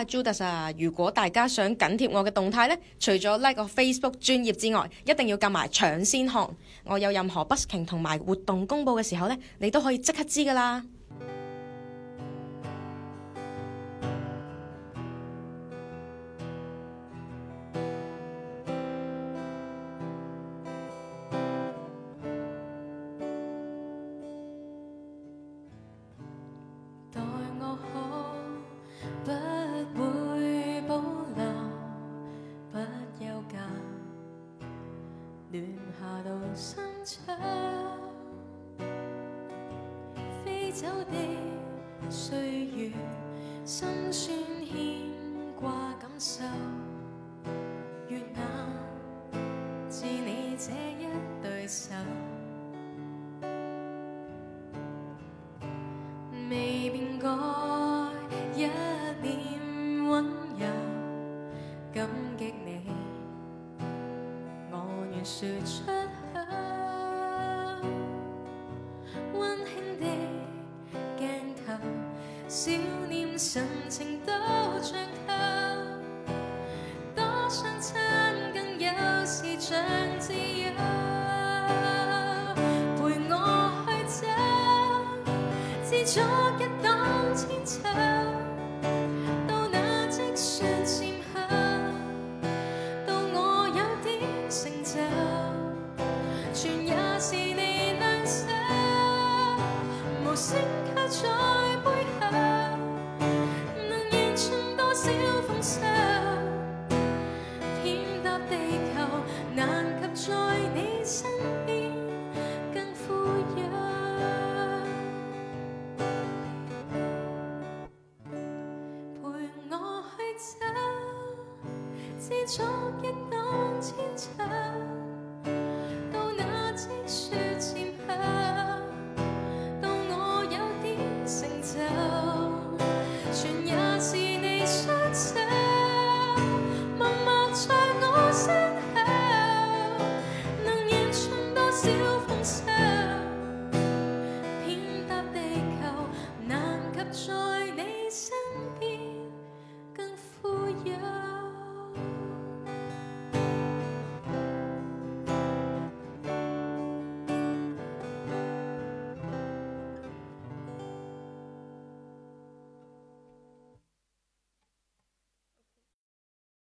係 Judas 啊！如果大家想緊貼我嘅動態呢，除咗 like 個 Facebook 專頁之外，一定要撳埋搶先看。我有任何 busking 同埋活動公佈嘅時候呢，你都可以即刻知㗎啦。 亂下到深秋，飛走的歲月，辛酸牽掛感受，越難自你這一對手，未變改一臉溫柔，感激你。說出口，溫馨的鏡頭，少年神情都像透，多相親更有時像自由，陪我去走，知足一檔千秋，到那積雪漸後。全也是你兩手，無聲卻在背後，能延續多少豐收？遍踏地球，難及在你身邊更富有。陪我去走，知足一檔千秋。積雪漸後，到我有點成就，全也是你雙手，默默在我身後，能延續多少豐收？